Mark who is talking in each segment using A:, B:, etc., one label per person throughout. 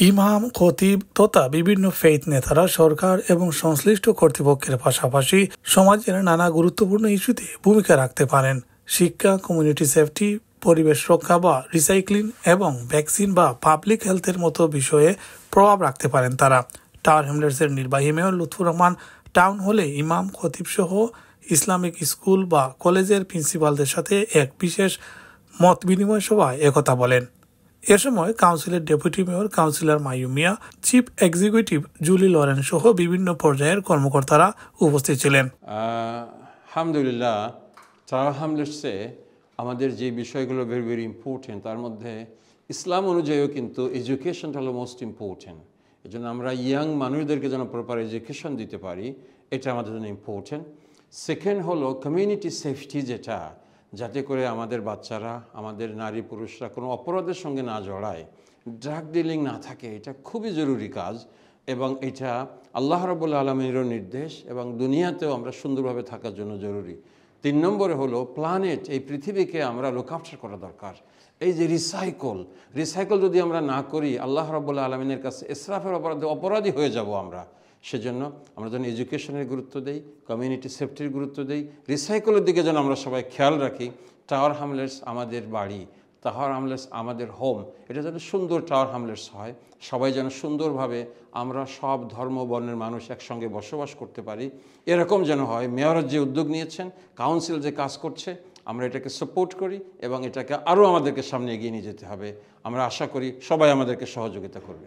A: ইমাম, খতিব তথা বিভিন্ন ফেইথ নেতারা সরকার এবং সংশ্লিষ্ট কর্তৃপক্ষের পাশাপাশি সমাজের নানা গুরুত্বপূর্ণ ইস্যুতে ভূমিকা রাখতে পারেন। শিক্ষা, কমিউনিটি সেফটি, পরিবেশ রক্ষা বা রিসাইক্লিং এবং ভ্যাকসিন বা পাবলিক হেলথের মতো বিষয়ে প্রভাব রাখতে পারেন তারা। টাওয়ার হ্যামলেটসের নির্বাহী মেয়র লুৎফুর রহমান টাউন হলে ইমাম, খতিব সহ ইসলামিক স্কুল বা কলেজের প্রিন্সিপালদের সাথে এক বিশেষ মত বিনিময় সভায় একথা বলেন। এ সময় কাউন্সিলের deputy mayor councillor Mayum Miah, chief executive Julie Lauren সহ বিভিন্ন পর্যায়ের কর্মকর্তারা উপস্থিত ছিলেন।
B: আলহামদুলিল্লাহ, টাওয়ার হ্যামলেটসে আমাদের যে বিষয়গুলো ভেরি ভেরি ইম্পর্টেন্ট, তার মধ্যে ইসলাম অনুযায়ীও কিন্তু এডুকেশনটা হলো মোস্ট ইম্পর্টেন্ট। এই জন্য আমরা ইয়াং মানুষদেরকে যেন প্রপার এডুকেশন দিতে পারি, এটা আমাদের জন্য ইম্পর্টেন্ট। সেকেন্ড হলো কমিউনিটি সেফটি, যাতে করে আমাদের বাচ্চারা, আমাদের নারী পুরুষরা কোনো অপরাধের সঙ্গে না জড়ায়, ড্রাগ ডিলিং না থাকে, এটা খুবই জরুরি কাজ। এবং এটা আল্লাহ রাব্বুল আলামিনেরও নির্দেশ এবং দুনিয়াতেও আমরা সুন্দরভাবে থাকার জন্য জরুরি। 3 নম্বরে হলো প্ল্যানেট, এই পৃথিবীকে আমরা লুক আফটার করা দরকার। এই যে রিসাইকেল যদি আমরা না করি, আল্লাহ রাব্বুল আলামিনের কাছে ইসরাফের অপরাধী হয়ে যাব আমরা। সেজন্য আমরা যেন এডুকেশনের গুরুত্ব দেই, কমিউনিটি সেফটির গুরুত্ব দেই, রিসাইকেলের দিকে যেন আমরা সবাই খেয়াল রাখি। টাওয়ার হ্যামলেটস আমাদের বাড়ি, টাওয়ার হ্যামলেটস আমাদের হোম, এটা যেন সুন্দর টাওয়ার হ্যামলেটস হয়। সবাই যেন সুন্দরভাবে আমরা সব ধর্ম বর্ণের মানুষ একসঙ্গে বসবাস করতে পারি, এরকম যেন হয়। মেয়র যে উদ্যোগ নিয়েছেন, কাউন্সিল যে কাজ করছে, আমরা এটাকে সাপোর্ট করি এবং এটাকে আরও আমাদেরকে সামনে এগিয়ে নিয়ে যেতে হবে। আমরা আশা করি সবাই আমাদেরকে সহযোগিতা করবে।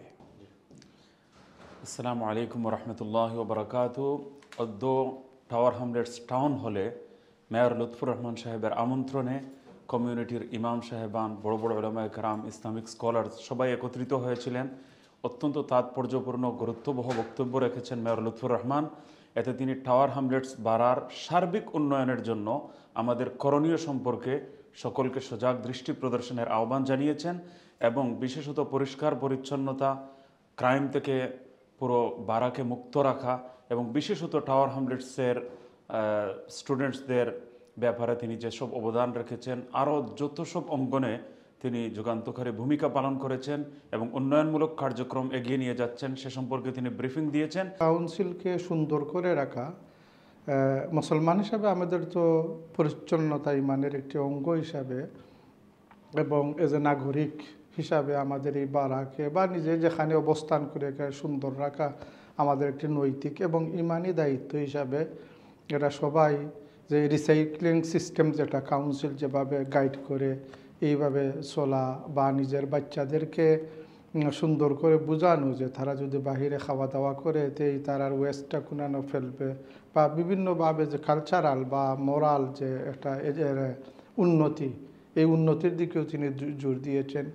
C: আসসালামু আলাইকুম রহমতুল্লাহ ওবরাকাতু। টাওয়ার হ্যামলেটস টাউন হলে মেয়র লুৎফুর রহমান সাহেবের আমন্ত্রণে কমিউনিটির ইমাম সাহেবান, বড় বড় উলামায়ে কেরাম, ইসলামিক স্কলার সবাই একত্রিত হয়েছিলেন। অত্যন্ত তাৎপর্যপূর্ণ গুরুত্ববহ বক্তব্য রেখেছেন মেয়র লুৎফুর রহমান। এতে তিনি টাওয়ার হ্যামলেটস বাড়ার সার্বিক উন্নয়নের জন্য আমাদের করণীয় সম্পর্কে সকলকে সজাগ দৃষ্টি প্রদর্শনের আহ্বান জানিয়েছেন এবং বিশেষত পরিষ্কার পরিচ্ছন্নতা, ক্রাইম থেকে পুরো বারাকে মুক্ত রাখা এবং বিশেষত টাওয়ার হ্যামলেটসের স্টুডেন্টসদের ব্যাপারে তিনি যেসব অবদান রেখেছেন, আরও যত সব অঙ্গনে তিনি যুগান্তকারী ভূমিকা পালন করেছেন এবং উন্নয়নমূলক কার্যক্রম এগিয়ে নিয়ে যাচ্ছেন, সে সম্পর্কে তিনি ব্রিফিং দিয়েছেন।
D: কাউন্সিলকে সুন্দর করে রাখা, মুসলমান হিসাবে আমাদের তো পরিচ্ছন্নতা ইমানের একটি অঙ্গ হিসাবে এবং এজ এ নাগরিক হিসাবে আমাদের এই বারাকে বা নিজে যেখানে অবস্থান করে সুন্দর রাখা আমাদের একটি নৈতিক এবং ইমানি দায়িত্ব হিসাবে এটা সবাই যে রিসাইক্লিং সিস্টেম যেটা কাউন্সিল যেভাবে গাইড করে এইভাবে চলা বা নিজের বাচ্চাদেরকে সুন্দর করে বোঝানো যে তারা যদি বাহিরে খাওয়া দাওয়া করে তার আর ওয়েস্টটা কোনানো ফেলবে বা বিভিন্নভাবে যে কালচারাল বা মোরাল যে একটা উন্নতি, এই উন্নতির দিকেও তিনি জোর দিয়েছেন।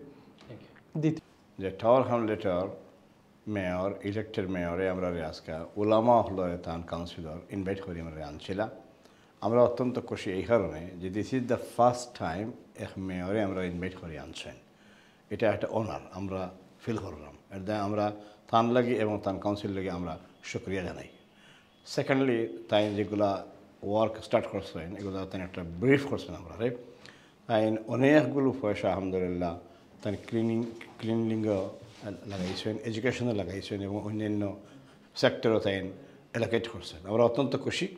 E: যে টাওয়ার হ্যামলেটর মেয়র, ইলেক্টেড মেয়রে আমরা আজকে ওলামা হলো তান কাউন্সিলর ইনভাইট করি আমরা আনছিলাম। আমরা অত্যন্ত খুশি এই কারণে যে this is the first time এক মেয়রে আমরা ইনভাইট করে আনছেন। এটা একটা অনার আমরা ফিল করলাম। এটা আমরা তান লাগি এবং তান কাউন্সিল লাগি আমরা শুক্রিয়া জানাই। সেকেন্ডলি তাই যেগুলা ওয়ার্ক স্টার্ট করছেন, এগুলো তাই একটা ব্রিফ করছেন আমরা, রাইট? তাই অনেকগুলো পয়সা আলহামদুলিল্লাহ তাই ক্লিনিংও লাগাইছেন, এডুকেশনে লাগাইছেন এবং অন্যান্য সেক্টরও তাই এলাকেট করছেন। আমরা অত্যন্ত খুশি।